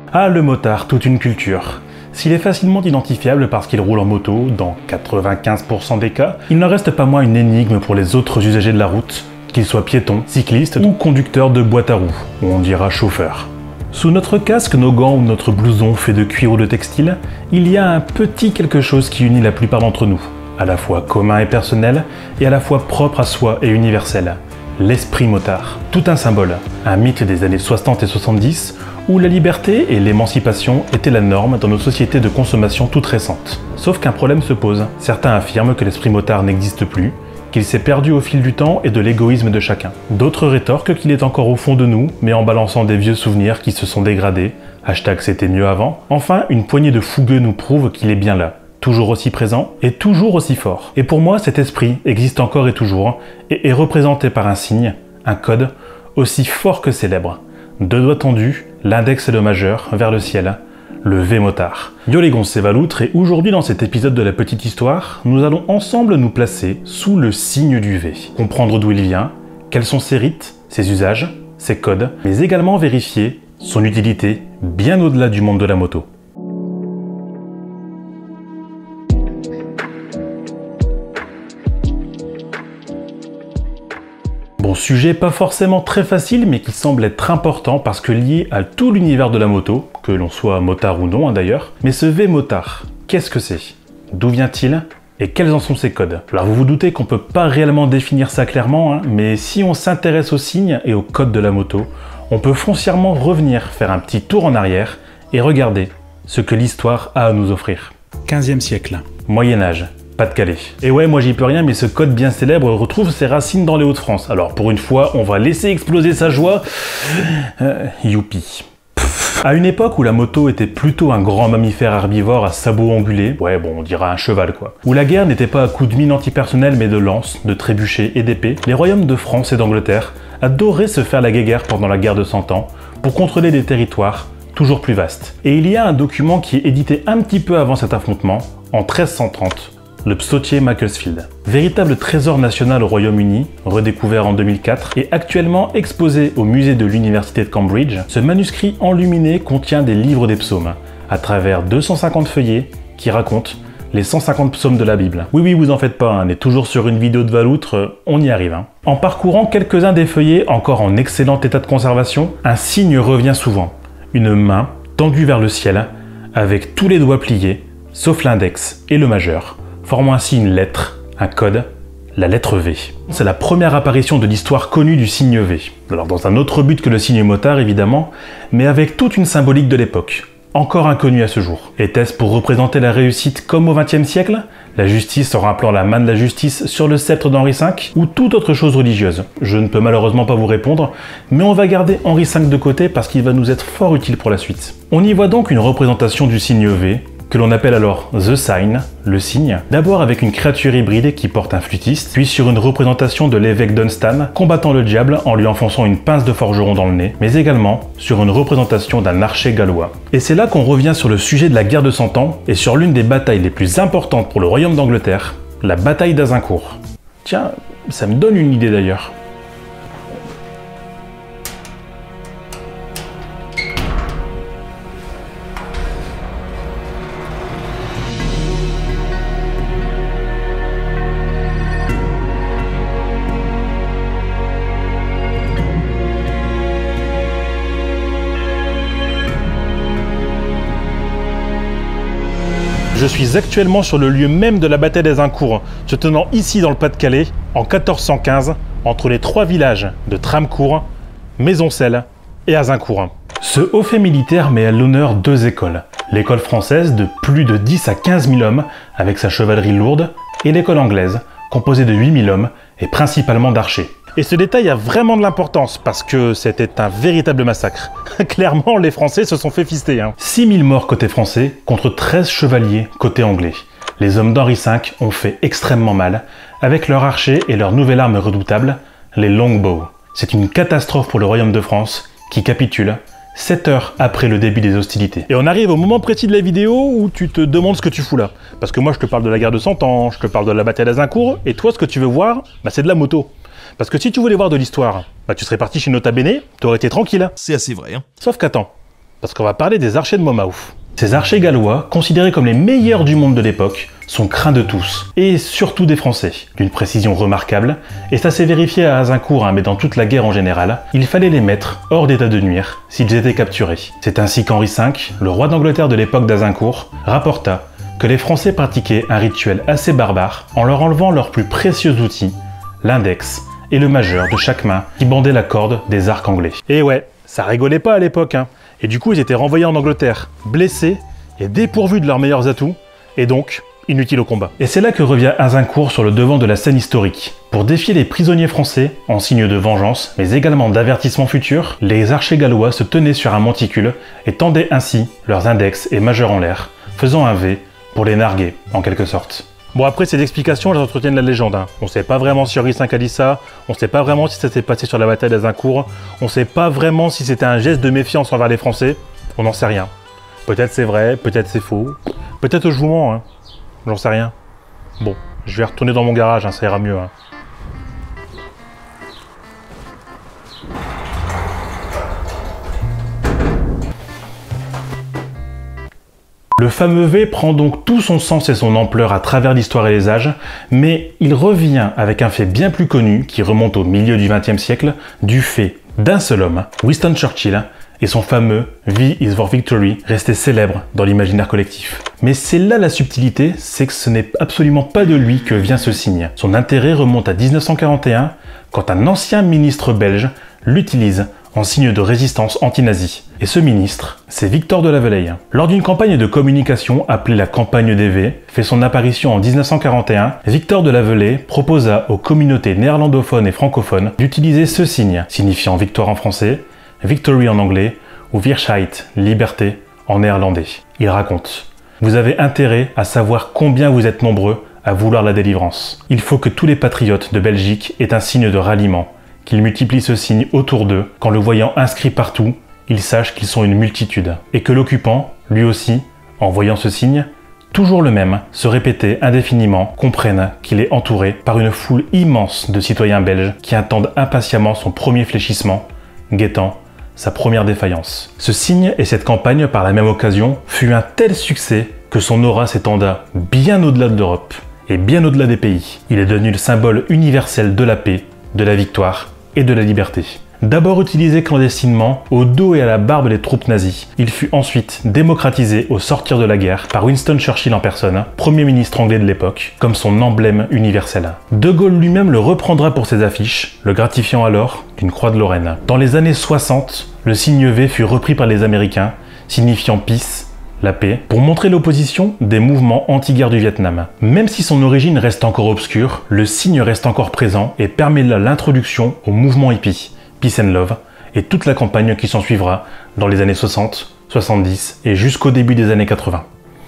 Ah, le motard, toute une culture. S'il est facilement identifiable parce qu'il roule en moto, dans 95% des cas, il n'en reste pas moins une énigme pour les autres usagers de la route, qu'ils soient piétons, cyclistes ou conducteurs de boîte à roues, ou on dira chauffeur. Sous notre casque, nos gants ou notre blouson fait de cuir ou de textile, il y a un petit quelque chose qui unit la plupart d'entre nous, à la fois commun et personnel, et à la fois propre à soi et universel. L'esprit motard. Tout un symbole, un mythe des années 60 et 70, où la liberté et l'émancipation étaient la norme dans nos sociétés de consommation toutes récentes. Sauf qu'un problème se pose. Certains affirment que l'esprit motard n'existe plus, qu'il s'est perdu au fil du temps et de l'égoïsme de chacun. D'autres rétorquent qu'il est encore au fond de nous, mais en balançant des vieux souvenirs qui se sont dégradés, hashtag c'était mieux avant. Enfin, une poignée de fougueux nous prouve qu'il est bien là, toujours aussi présent et toujours aussi fort. Et pour moi, cet esprit existe encore et toujours, et est représenté par un signe, un code, aussi fort que célèbre. Deux doigts tendus, l'index et le majeur, vers le ciel. Le V-motard. Yo les gonzes, c'est Valoutre et aujourd'hui dans cet épisode de la petite histoire, nous allons ensemble nous placer sous le signe du V. Comprendre d'où il vient, quels sont ses rites, ses usages, ses codes, mais également vérifier son utilité bien au-delà du monde de la moto. Bon, sujet pas forcément très facile, mais qui semble être important parce que lié à tout l'univers de la moto, que l'on soit motard ou non d'ailleurs. Mais ce V-motard, qu'est-ce que c'est? D'où vient-il? Et quels en sont ses codes? Alors vous vous doutez qu'on peut pas réellement définir ça clairement, mais si on s'intéresse aux signes et aux codes de la moto, on peut foncièrement revenir faire un petit tour en arrière et regarder ce que l'histoire a à nous offrir. 15e siècle. Moyen-Âge. Pas-de-Calais. Et ouais, moi j'y peux rien, mais ce code bien célèbre retrouve ses racines dans les Hauts-de-France. Alors pour une fois, on va laisser exploser sa joie. Youpi. À une époque où la moto était plutôt un grand mammifère herbivore à sabots angulés, ouais bon on dira un cheval quoi, où la guerre n'était pas à coups de mine antipersonnelle mais de lances, de trébuchets et d'épées, les royaumes de France et d'Angleterre adoraient se faire la guéguerre pendant la guerre de 100 ans pour contrôler des territoires toujours plus vastes. Et il y a un document qui est édité un petit peu avant cet affrontement, en 1330, le psautier Macclesfield. Véritable trésor national au Royaume-Uni, redécouvert en 2004 et actuellement exposé au musée de l'Université de Cambridge, ce manuscrit enluminé contient des livres des psaumes, à travers 250 feuillets qui racontent les 150 psaumes de la Bible. Oui, vous en faites pas, on est toujours sur une vidéo de Valoutre, on y arrive. En parcourant quelques-uns des feuillets encore en excellent état de conservation, un signe revient souvent. Une main tendue vers le ciel, avec tous les doigts pliés, sauf l'index et le majeur, formant ainsi une lettre, un code, la lettre V. C'est la première apparition de l'histoire connue du signe V. Alors dans un autre but que le signe motard évidemment, mais avec toute une symbolique de l'époque, encore inconnue à ce jour. Était-ce pour représenter la réussite comme au XXe siècle? La justice en rappelant la main de la justice sur le sceptre d'Henri V? Ou toute autre chose religieuse? Je ne peux malheureusement pas vous répondre, mais on va garder Henri V de côté parce qu'il va nous être fort utile pour la suite. On y voit donc une représentation du signe V, que l'on appelle alors The Sign, le signe, d'abord avec une créature hybride qui porte un flûtiste, puis sur une représentation de l'évêque Dunstan combattant le diable en lui enfonçant une pince de forgeron dans le nez, mais également sur une représentation d'un archer gallois. Et c'est là qu'on revient sur le sujet de la guerre de 100 ans et sur l'une des batailles les plus importantes pour le royaume d'Angleterre, la bataille d'Azincourt. Tiens, ça me donne une idée d'ailleurs. Je suis actuellement sur le lieu même de la bataille d'Azincourt, se tenant ici dans le Pas-de-Calais, en 1415, entre les trois villages de Tramcourt, Maisoncelles et Azincourt. Ce haut fait militaire met à l'honneur deux écoles. L'école française de plus de 10 à 15 000 hommes, avec sa chevalerie lourde, et l'école anglaise, composée de 8 000 hommes, et principalement d'archers. Et ce détail a vraiment de l'importance, parce que c'était un véritable massacre. Clairement, les Français se sont fait fister. 6 000 morts côté français, contre 13 chevaliers côté anglais. Les hommes d'Henri V ont fait extrêmement mal, avec leurs archers et leur nouvelle arme redoutable, les longbows. C'est une catastrophe pour le royaume de France, qui capitule 7 heures après le début des hostilités. Et on arrive au moment précis de la vidéo où tu te demandes ce que tu fous là. Parce que moi je te parle de la guerre de 100 ans, je te parle de la bataille d'Azincourt, et toi ce que tu veux voir, c'est de la moto. Parce que si tu voulais voir de l'histoire, tu serais parti chez Nota Bene, t'aurais été tranquille. C'est assez vrai. Sauf qu'attends, parce qu'on va parler des archers de Monmouth. Ces archers gallois, considérés comme les meilleurs du monde de l'époque, sont craints de tous, et surtout des Français, d'une précision remarquable, et ça s'est vérifié à Azincourt, mais dans toute la guerre en général, il fallait les mettre hors d'état de nuire s'ils étaient capturés. C'est ainsi qu'Henri V, le roi d'Angleterre de l'époque d'Azincourt, rapporta que les Français pratiquaient un rituel assez barbare en leur enlevant leurs plus précieux outils, l'index et le majeur de chaque main qui bandait la corde des arcs anglais. Et ouais, ça rigolait pas à l'époque, Et du coup, ils étaient renvoyés en Angleterre, blessés et dépourvus de leurs meilleurs atouts, et donc inutiles au combat. Et c'est là que revient Azincourt sur le devant de la scène historique. Pour défier les prisonniers français, en signe de vengeance, mais également d'avertissement futur, les archers gallois se tenaient sur un monticule et tendaient ainsi leurs index et majeurs en l'air, faisant un V pour les narguer, en quelque sorte. Bon, après ces explications, elles entretiennent la légende. On sait pas vraiment si Henri V a dit ça, on sait pas vraiment si ça s'est passé sur la bataille d'Azincourt, on sait pas vraiment si c'était un geste de méfiance envers les Français, on n'en sait rien. Peut-être c'est vrai, peut-être c'est faux, peut-être je vous mens, j'en sais rien. Bon, je vais retourner dans mon garage, ça ira mieux. Le fameux V prend donc tout son sens et son ampleur à travers l'histoire et les âges, mais il revient avec un fait bien plus connu qui remonte au milieu du XXe siècle, du fait d'un seul homme, Winston Churchill, et son fameux « V is for victory » resté célèbre dans l'imaginaire collectif. Mais c'est là la subtilité, c'est que ce n'est absolument pas de lui que vient ce signe. Son intérêt remonte à 1941, quand un ancien ministre belge l'utilise en signe de résistance anti-nazie. Et ce ministre, c'est Victor de Lavelaye. Lors d'une campagne de communication appelée la campagne des V, fait son apparition en 1941, Victor de Lavelaye proposa aux communautés néerlandophones et francophones d'utiliser ce signe, signifiant victoire en français, victory en anglais, ou Vrijheid, liberté, en néerlandais. Il raconte: vous avez intérêt à savoir combien vous êtes nombreux à vouloir la délivrance. Il faut que tous les patriotes de Belgique aient un signe de ralliement, qu'ils multiplient ce signe autour d'eux, qu'en le voyant inscrit partout, ils sachent qu'ils sont une multitude. Et que l'occupant, lui aussi, en voyant ce signe, toujours le même, se répéter indéfiniment, comprenne qu'il est entouré par une foule immense de citoyens belges qui attendent impatiemment son premier fléchissement, guettant sa première défaillance. Ce signe et cette campagne, par la même occasion, fut un tel succès que son aura s'étenda bien au-delà de l'Europe et bien au-delà des pays. Il est devenu le symbole universel de la paix, de la victoire et de la liberté. D'abord utilisé clandestinement au dos et à la barbe des troupes nazies, il fut ensuite démocratisé au sortir de la guerre par Winston Churchill en personne, Premier ministre anglais de l'époque, comme son emblème universel. De Gaulle lui-même le reprendra pour ses affiches, le gratifiant alors d'une croix de Lorraine. Dans les années 60, le signe V fut repris par les Américains, signifiant peace, la paix, pour montrer l'opposition des mouvements anti-guerre du Vietnam. Même si son origine reste encore obscure, le signe reste encore présent et permet là l'introduction au mouvement hippie, Peace and Love, et toute la campagne qui s'en suivra dans les années 60, 70 et jusqu'au début des années 80.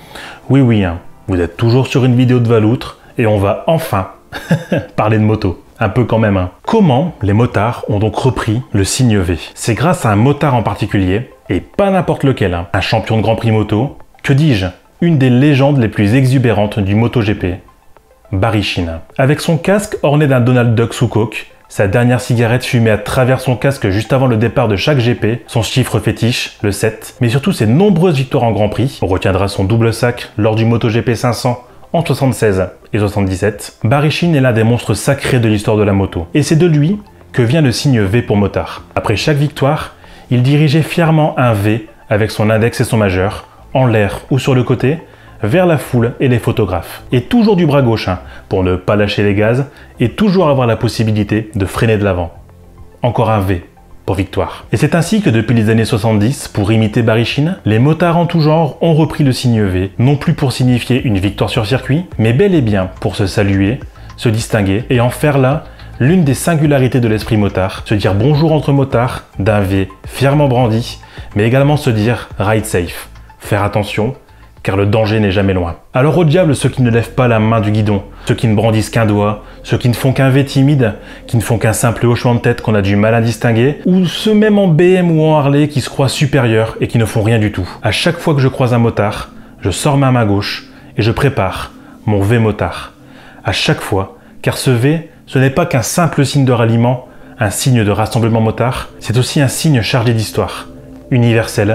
Oui, vous êtes toujours sur une vidéo de Valoutre et on va enfin parler de moto. Un peu quand même. Comment les motards ont donc repris le signe V? C'est grâce à un motard en particulier, et pas n'importe lequel, un champion de Grand Prix moto, que dis-je, une des légendes les plus exubérantes du MotoGP, Barry Sheene. Avec son casque orné d'un Donald Duck sous coke, sa dernière cigarette fumée à travers son casque juste avant le départ de chaque GP, son chiffre fétiche, le 7, mais surtout ses nombreuses victoires en Grand Prix, on retiendra son double sac lors du MotoGP 500 en 76 et 77, Barry Sheene est l'un des monstres sacrés de l'histoire de la moto. Et c'est de lui que vient le signe V pour motard. Après chaque victoire, il dirigeait fièrement un V avec son index et son majeur, en l'air ou sur le côté, vers la foule et les photographes. Et toujours du bras gauche, pour ne pas lâcher les gaz, et toujours avoir la possibilité de freiner de l'avant. Encore un V pour victoire. Et c'est ainsi que depuis les années 70, pour imiter Barry Sheene, les motards en tout genre ont repris le signe V, non plus pour signifier une victoire sur circuit, mais bel et bien pour se saluer, se distinguer, et en faire là l'une des singularités de l'esprit motard, se dire bonjour entre motards, d'un V fièrement brandi, mais également se dire ride safe, faire attention, car le danger n'est jamais loin. Alors au diable ceux qui ne lèvent pas la main du guidon, ceux qui ne brandissent qu'un doigt, ceux qui ne font qu'un V timide, qui ne font qu'un simple hochement de tête qu'on a du mal à distinguer, ou ceux même en BM ou en Harley qui se croient supérieurs et qui ne font rien du tout. À chaque fois que je croise un motard, je sors ma main gauche et je prépare mon V motard. À chaque fois, car ce V, ce n'est pas qu'un simple signe de ralliement, un signe de rassemblement motard, c'est aussi un signe chargé d'histoire, universel,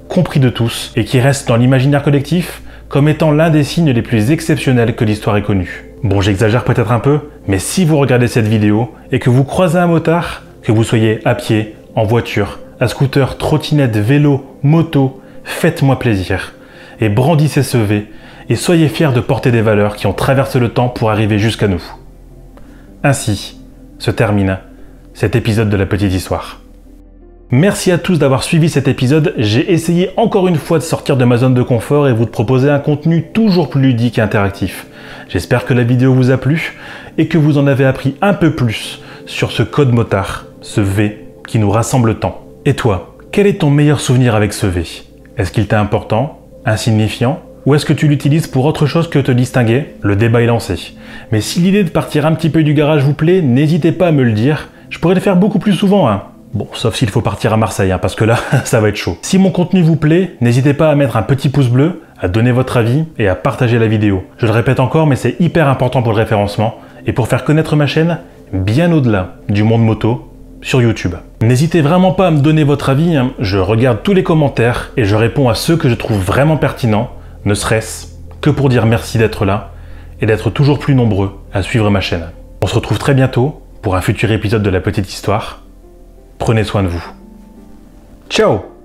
compris de tous et qui reste dans l'imaginaire collectif comme étant l'un des signes les plus exceptionnels que l'histoire ait connu. Bon, j'exagère peut-être un peu, mais si vous regardez cette vidéo et que vous croisez un motard, que vous soyez à pied, en voiture, à scooter, trottinette, vélo, moto, faites-moi plaisir et brandissez ce V et soyez fiers de porter des valeurs qui ont traversé le temps pour arriver jusqu'à nous. Ainsi se termine cet épisode de la petite histoire. Merci à tous d'avoir suivi cet épisode. J'ai essayé encore une fois de sortir de ma zone de confort et vous de proposer un contenu toujours plus ludique et interactif. J'espère que la vidéo vous a plu et que vous en avez appris un peu plus sur ce code motard, ce V qui nous rassemble tant. Et toi, quel est ton meilleur souvenir avec ce V? Est-ce qu'il t'est important, insignifiant, ou est-ce que tu l'utilises pour autre chose que te distinguer? Le débat est lancé. Mais si l'idée de partir un petit peu du garage vous plaît, n'hésitez pas à me le dire. Je pourrais le faire beaucoup plus souvent, hein. Bon, sauf s'il faut partir à Marseille, hein, parce que là, ça va être chaud. Si mon contenu vous plaît, n'hésitez pas à mettre un petit pouce bleu, à donner votre avis et à partager la vidéo. Je le répète encore, mais c'est hyper important pour le référencement et pour faire connaître ma chaîne bien au-delà du monde moto sur YouTube. N'hésitez vraiment pas à me donner votre avis, hein. Je regarde tous les commentaires et je réponds à ceux que je trouve vraiment pertinents, ne serait-ce que pour dire merci d'être là et d'être toujours plus nombreux à suivre ma chaîne. On se retrouve très bientôt pour un futur épisode de La Petite Histoire. Prenez soin de vous. Ciao!